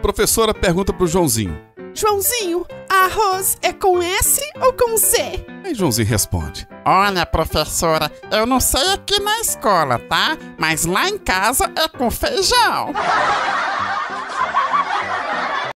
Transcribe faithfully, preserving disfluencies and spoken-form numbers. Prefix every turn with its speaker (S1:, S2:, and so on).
S1: professora pergunta pro Joãozinho:
S2: Joãozinho, arroz é com S ou com C?
S1: Aí Joãozinho responde:
S3: Olha, professora, eu não sei aqui na escola, tá? Mas lá em casa é com feijão.